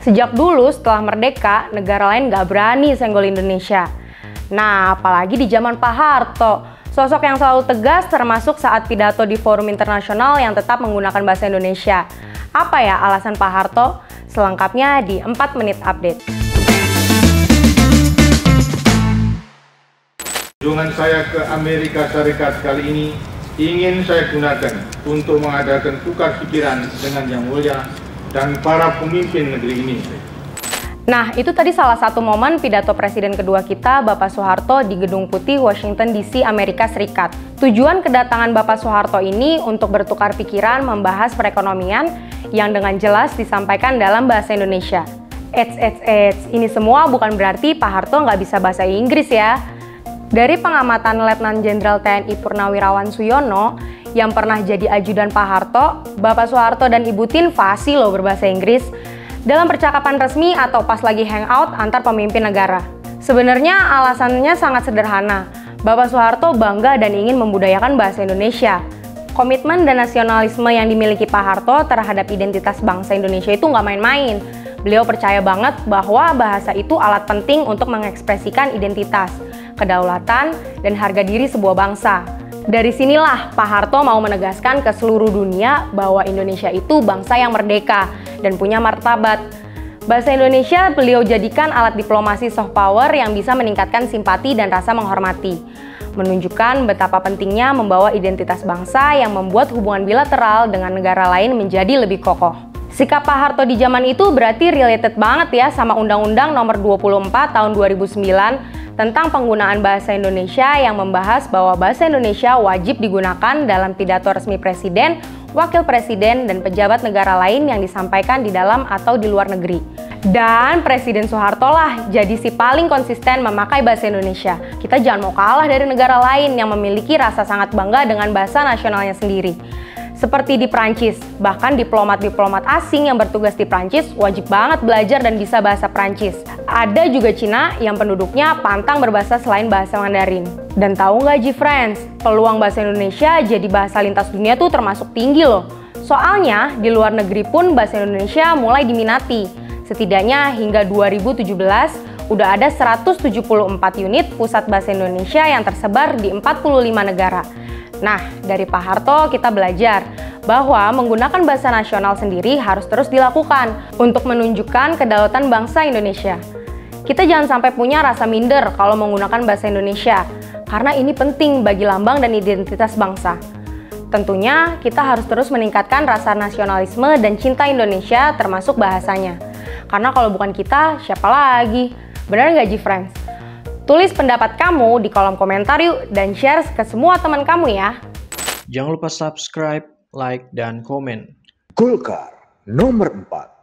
Sejak dulu setelah merdeka, negara lain nggak berani senggol Indonesia. Nah, apalagi di zaman Pak Harto, sosok yang selalu tegas termasuk saat pidato di forum internasional yang tetap menggunakan bahasa Indonesia. Apa ya alasan Pak Harto? Selengkapnya di 4 menit update. Kunjungan saya ke Amerika Serikat kali ini ingin saya gunakan untuk mengadakan tukar pikiran dengan Yang Mulia dan para pemimpin negeri ini. Nah, itu tadi salah satu momen pidato Presiden kedua kita, Bapak Soeharto, di Gedung Putih, Washington DC, Amerika Serikat. Tujuan kedatangan Bapak Soeharto ini untuk bertukar pikiran membahas perekonomian yang dengan jelas disampaikan dalam bahasa Indonesia. Ini semua bukan berarti Pak Harto nggak bisa bahasa Inggris ya. Dari pengamatan Letnan Jenderal TNI Purnawirawan Suyono yang pernah jadi ajudan Pak Harto, Bapak Soeharto dan Ibu Tien fasih loh berbahasa Inggris dalam percakapan resmi atau pas lagi hangout antar pemimpin negara. Sebenarnya alasannya sangat sederhana. Bapak Soeharto bangga dan ingin membudayakan bahasa Indonesia. Komitmen dan nasionalisme yang dimiliki Pak Harto terhadap identitas bangsa Indonesia itu nggak main-main. Beliau percaya banget bahwa bahasa itu alat penting untuk mengekspresikan identitas, kedaulatan, dan harga diri sebuah bangsa. Dari sinilah Pak Harto mau menegaskan ke seluruh dunia bahwa Indonesia itu bangsa yang merdeka dan punya martabat. Bahasa Indonesia beliau jadikan alat diplomasi soft power yang bisa meningkatkan simpati dan rasa menghormati. Menunjukkan betapa pentingnya membawa identitas bangsa yang membuat hubungan bilateral dengan negara lain menjadi lebih kokoh. Sikap Pak Harto di zaman itu berarti related banget ya sama Undang-Undang Nomor 24 Tahun 2009 tentang penggunaan bahasa Indonesia yang membahas bahwa bahasa Indonesia wajib digunakan dalam pidato resmi Presiden, Wakil Presiden, dan pejabat negara lain yang disampaikan di dalam atau di luar negeri. Dan Presiden Soeharto lah jadi si paling konsisten memakai bahasa Indonesia. Kita jangan mau kalah dari negara lain yang memiliki rasa sangat bangga dengan bahasa nasionalnya sendiri. Seperti di Prancis, bahkan diplomat-diplomat asing yang bertugas di Prancis wajib banget belajar dan bisa bahasa Prancis. Ada juga Cina yang penduduknya pantang berbahasa selain bahasa Mandarin. Dan tahu nggak G-Friends, peluang bahasa Indonesia jadi bahasa lintas dunia tuh termasuk tinggi loh. Soalnya di luar negeri pun bahasa Indonesia mulai diminati. Setidaknya hingga 2017 udah ada 174 unit pusat bahasa Indonesia yang tersebar di 45 negara. Nah, dari Pak Harto kita belajar bahwa menggunakan bahasa nasional sendiri harus terus dilakukan untuk menunjukkan kedaulatan bangsa Indonesia. Kita jangan sampai punya rasa minder kalau menggunakan bahasa Indonesia, karena ini penting bagi lambang dan identitas bangsa. Tentunya kita harus terus meningkatkan rasa nasionalisme dan cinta Indonesia termasuk bahasanya. Karena kalau bukan kita, siapa lagi? Benar nggak G-Friends? Tulis pendapat kamu di kolom komentar yuk dan share ke semua teman kamu ya. Jangan lupa subscribe, like, dan komen. Golkar nomor 4.